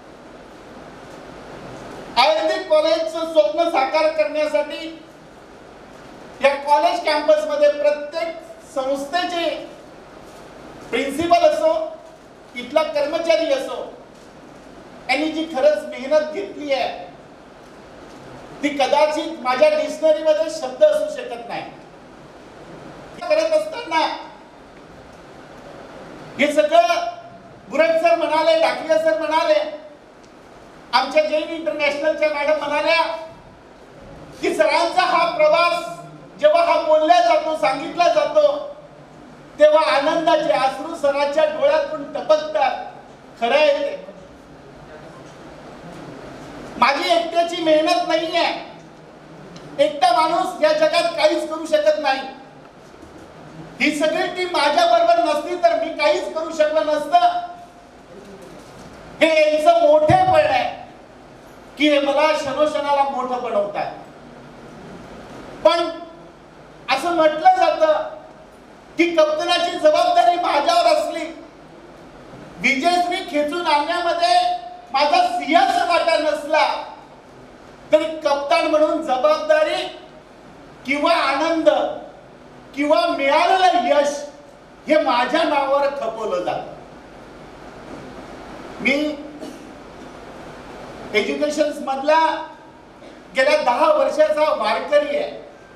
Speaker 10: आयुर्वेदिक कॉलेजचं स्वप्न साकार करण्यासाठी या कॉलेज कॅम्पस मध्ये प्रत्येक संस्थेचे प्रिन्सिपल असो, इथला कर्मचारी असो, यांनी जी खरंच मेहनत घेतली आहे ती कदाचित माझ्या डिक्शनरी मध्ये शब्द असू शकत नाही। करत असताना हे सगळं बुरट सर म्हणाले, डाकलिया सर म्हणाले, आमच्या जैन इंटरनॅशनलच्या मॅडम म्हणाल्या की सरांचा हा प्रवास जेव्हा हा बोलला जातो, सांगितला जातो, तेव्हा आनंदाचे अश्रू सराच्या डोळ्यातून टपकतात. खरं आहे ते. माझी एकट्याची मेहनत नाहीये. एकटा माणूस या जगात काहीच करू शकत नाही. ही सगळी टीम माझ्या बरोबर नसती तर मी काहीच करू शकलो नसतं. हे यांचं मोठेपण आहे की हे मला क्षणोक्षणाला मोठं बनवतात. पण असं म्हटलं जातं की कप्तानाची जबाबदारी माझ्यावर असली. विजयश्री खेचून आणण्यामध्ये माझा सिंहाचा वाटा नसला तरी कप्तान म्हणून जबाबदारी किंवा आनंद किंवा मिळालेलं यश हे माझ्या नावावर खपवलं जातं. मी एज्युकेशन मधला गेल्या दहा वर्षाचा वारकरी आहे.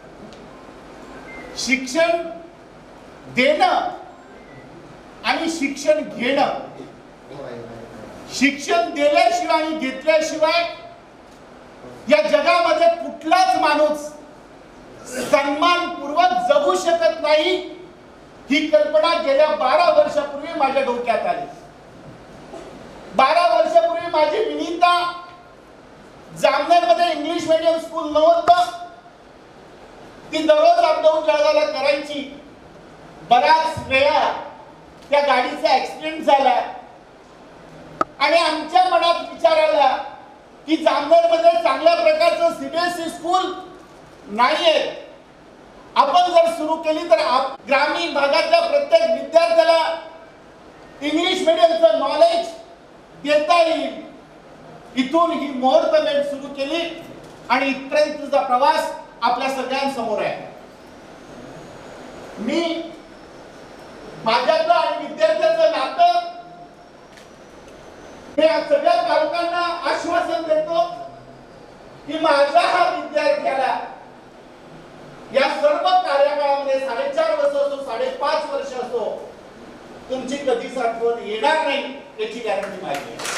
Speaker 10: शिक्षण देणं आणि शिक्षण घेणं, शिक्षण दिल्याशिवाय आणि घेतल्याशिवाय या जगामध्ये कुठलाच माणूस सन्मानपूर्वक जगू शकत नाही. ही कल्पना गेल्या बारा वर्षापूर्वी माझ्या डोक्यात आली. बारा वर्षापूर्वी माझी विनीता जामनेरमध्ये इंग्लिश मीडियम स्कूल नव्हतं. ती दररोज अपडाऊन जळगावला करायची. बराच वेळा त्या गाडीचा ऍक्सिडेंट झाला आणि आमच्या मनात विचार आला की जामनेरमध्ये चांगल्या प्रकारचं सीबीएसई स्कूल नाहीये. आपण जर सुरू केली तर ग्रामीण भागातल्या प्रत्येक विद्यार्थ्याला इंग्लिश मीडियमचं नॉलेज देता येईल. इथून ही मुहूर्तमेढ सुरू केली आणि इथपर्यंतचा प्रवास आपल्या सगळ्यांसमोर आहे. मी माझ्याचं आणि विद्यार्थ्याचं नातं मी सगळ्या पालकांना आश्वासन देतो की माझा हा विद्यार्थ्याला या सर्व कार्यकाळामध्ये साडेचार वर्ष असो साडेपाच वर्ष असो तुमची कधीच आठवण येणार नाही याची गॅरंटी माझी आहे.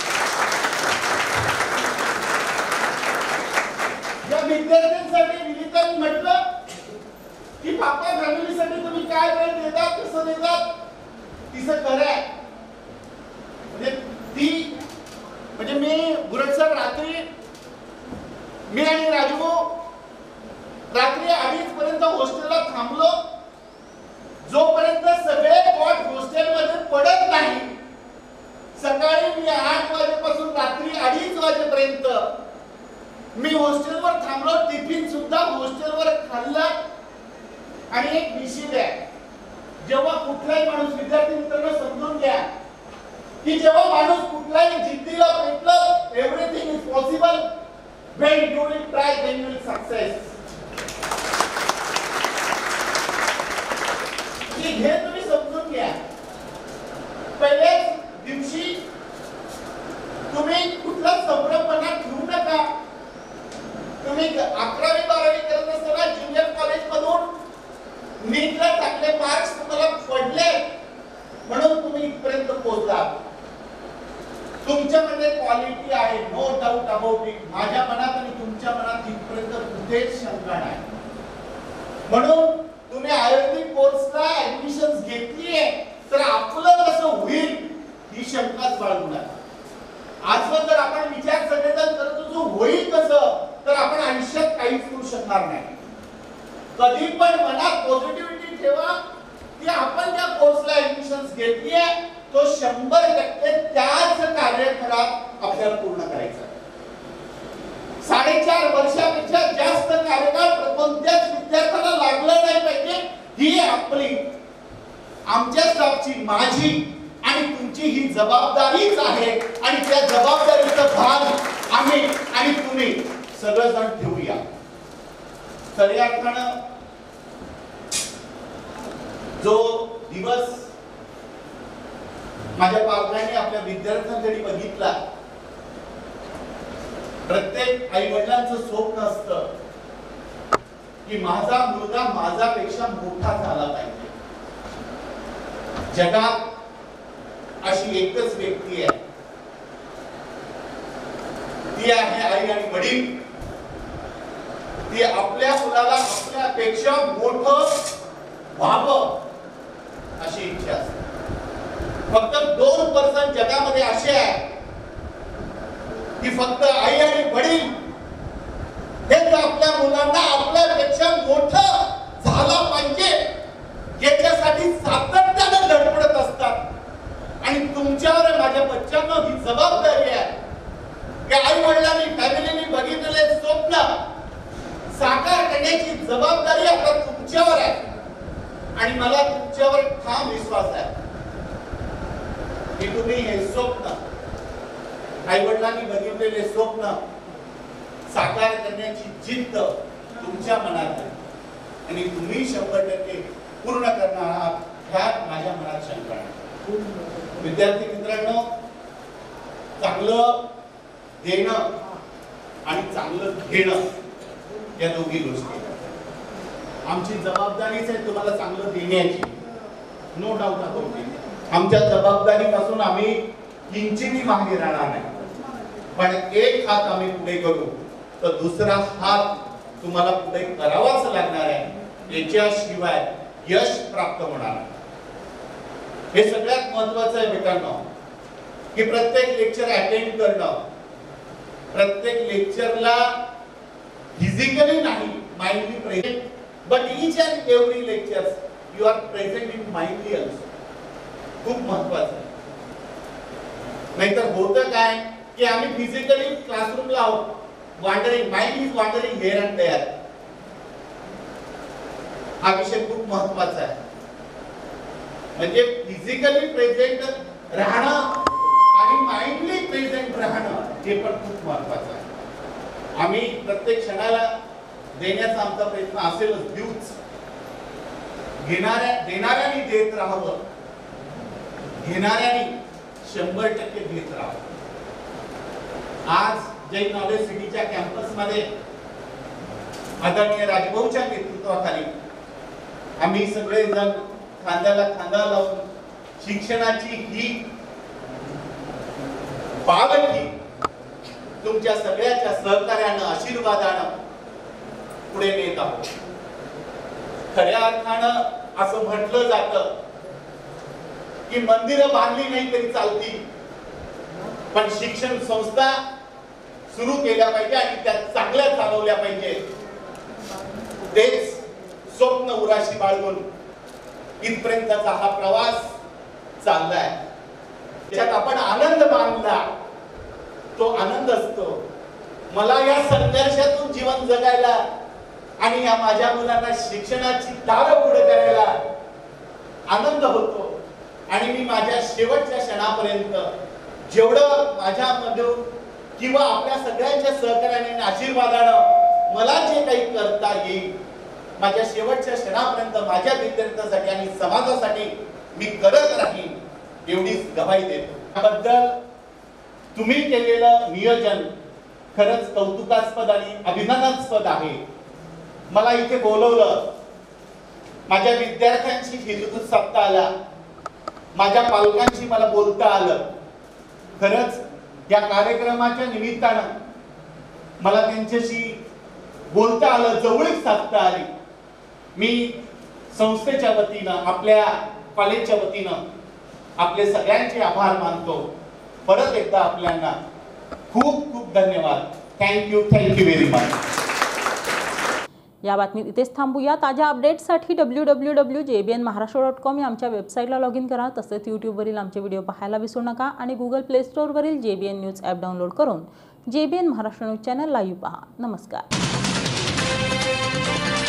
Speaker 10: या विद्यार्थ्यांसाठी विनीतांनी म्हटलं की पापा फॅमिलीसाठी तुम्ही काय वेळ देतात कसं देतात तिचं खरं आहे. म्हणजे ती म्हणजे मी गुरजसर रात्री मी आणि राजू रात्री अडीच पर्यंत हॉस्टेलला थांबलो. जोपर्यंत सगळे पॉट हॉस्टेलमध्ये पडत नाही सकाळी मी आठ वाजेपासून रात्री अडीच वाजेपर्यंत मी हॉस्टेलवर थांबलो. टिफिन सुद्धा हॉस्टेलवर खाल्ला. आणि एक विषय आहे, जेव्हा कुठलाही माणूस विद्यार्थी मित्रांनो समजून घ्या की जेव्हा माणूस कुठलाही जिद्दीला पेटलं everything is possible when you will try then you will success. हे तुम्ही समजून घ्या. पहिल्याच दिवशी तुम्ही कुठला संभ्रमपणा ठेवू नका. तुम्ही अकरावी बारावी करत असताना ज्युनियर कॉलेज मधून नीटला चांगले मार्क्स तुम्हाला पडले म्हणून तुम्ही इथपर्यंत पोहोचला. तुमच्यामध्ये क्वालिटी आहे, नो डाऊट अबाउट इट. माझ्या मनात आणि तुमच्या मनात इथपर्यंत कुठेच शंका नाही. म्हणून तुम्ही आयुर्वेदिक कोर्सला ऍडमिशन घेतलीये तर आपलं कसं होईल ही शंकाच बाळगू नका. आजवर जर आपण विचार सगळेजण करत असू होईल कसं तर आपण आयुष्यात काहीच करू शकणार नाही. कधी पण मनात पॉझिटिव्हिटी ठेवा की आपण ज्या कोर्सला ऍडमिशन घेतलीये तो शंभर टक्के त्याच कार्यकाळात आपल्याला पूर्ण करायचा. साडेचार वर्षापेक्षा जास्त कार्यकाळ कोणत्याच विद्यार्थ्याला लागलं नाही पाहिजे ही आपली आमच्या स्टाफची माझी आणि तुमची ही जबाबदारीच आहे. आणि त्या जबाबदारीचं भाग आम्ही आणि तुम्ही सगळेजण ठेवूया. खऱ्या अर्थानं जो दिवस माझ्या पालकांनी आपल्या विद्यार्थ्यांसाठी बघितला, प्रत्येक आई वडिलांचं स्वप्न असतं की माझा मुलगा माझ्यापेक्षा मोठा झाला पाहिजे. जगात अशी एकच व्यक्ती आहे, ती आहे आई आणि वडील. ती आपल्या मुलाला आपल्यापेक्षा मोठं व्हावं अशी इच्छा असते. फक्त दोन पर्सेंट जगामध्ये असे आहे की फक्त आई आणि वडील हेच आपल्या मुलांना आपल्यापेक्षा मोठं झाला पाहिजे याच्यासाठी सातत्याने धडपडत असतात. आणि तुमच्यावर माझ्या बच्चांना ही जबाबदारी आहे की आई वडिलांनी फॅमिलीने बघितलेले स्वप्न साकार करण्याची जबाबदारी आता तुमच्यावर आहे. आणि मला तुमच्यावर ठाम विश्वास आहे की तुम्ही हे स्वप्न आई वडिलांनी बघितलेले स्वप्न साकार करण्याची जिद्द तुमच्या मनात आहे आणि तुम्ही शंभर टक्के पूर्ण करणार आहात ह्यात माझ्या मनात शंका नाही. विद्यार्थी मित्रांनो, चांगलं देणं आणि चांगलं घेणं या दोन्ही गोष्टी आमची जबाबदारीच आहे तुम्हाला चांगलं देण्याची, नो डाऊट अबाउट इट. आमच्या जबाबदारीपासून आम्ही किंचितही मागे राहणार नाही. पण एक हात आम्ही पुढे करू तर दुसरा हात तुम्हाला पुढे करावाच लागणार आहे. याच्याशिवाय यश प्राप्त होणार नाही. हे सगळ्यात महत्वाचं आहे मित्रांनो की प्रत्येक लेक्चर अटेंड करणं, प्रत्येक लेक्चरला फिजिकली नाही mindly present, but each and every lectures you are present in mindly also. खूप महत्वाचं आहे. नाहीतर होतं काय की आम्ही फिजिकली क्लासरूमला आहोत, wandering, mind is wandering here and there. हा विषय खूप महत्वाचा आहे. म्हणजे फिजिकली प्रेझेंट राहणं आणि माइंडली प्रेझेंट राहणं हे पण खूप महत्वाचं आहे. आम्ही प्रत्येक क्षणाला देण्याचा आमचा प्रयत्न असेलच, देऊच. घेणाऱ्या देणाऱ्यांनी देत राहावं, घेणाऱ्यांनी शंभर टक्के घेत राहावं. आज जैन नॉलेज सिटीच्या कॅम्पस मध्ये आदरणीय राजभाऊच्या नेतृत्वाखाली आम्ही सगळे जण खांद्याला खांदा लावून शिक्षणाची ही पालखी तुमच्या सगळ्याच्या सहकार्यानं, आशीर्वादानं पुढे नेत आहोत. खऱ्या अर्थानं असं म्हटलं जातं की मंदिरं बांधली नाही तरी चालतील, पण शिक्षण संस्था सुरू केल्या पाहिजे आणि त्या चांगल्या चालवल्या पाहिजे. तेच स्वप्न उराशी बाळगून इथपर्यंतचा हा प्रवास चाललाय. त्याच्यात आपण आनंद मानला तो आनंद असतो. मला या संघर्षातून जीवन जगायला आणि या माझ्या मुलांना शिक्षणाची दारं पुढे करायला आनंद होतो. आणि मी माझ्या शेवटच्या क्षणापर्यंत जेवढं माझ्यामधून किंवा आपल्या सगळ्यांच्या सहकार्याने आणि आशीर्वादानं मला जे काही करता येईल माझ्या शेवटच्या क्षणापर्यंत माझ्या विद्यार्थ्यांसाठी आणि समाजासाठी मी करत राहीन एवढीच गवाही देतो. त्याबद्दल तुम्ही केलेलं नियोजन खरंच कौतुकास्पद आणि अभिमानास्पद आहे. मला इथे बोलवलं, माझ्या विद्यार्थ्यांशी हिरकून साधता आला, माझ्या पालकांशी मला बोलता आलं. खरंच या कार्यक्रमाच्या निमित्तानं मला त्यांच्याशी बोलता आलं, जवळीक साधता आली. मी संस्थेच्या वतीनं, आपल्या कॉलेजच्या वतीनं आपले सगळ्यांचे आभार मानतो. परत एकदा आपल्याला खूप खूप धन्यवाद. Thank you thank you very much.
Speaker 2: या बातमीत इथेच थांबूया. ताज्या अपडेट्ससाठी W W W J B N Maharashtra dot com या आमच्या वेबसाईटला लॉग इन करा. तसेच यूट्यूबवरील आमचे व्हिडिओ पाहायला विसरू नका आणि गुगल प्ले स्टोअरवरील J B N news app download करून J B N Maharashtra news channel live पहा. नमस्कार.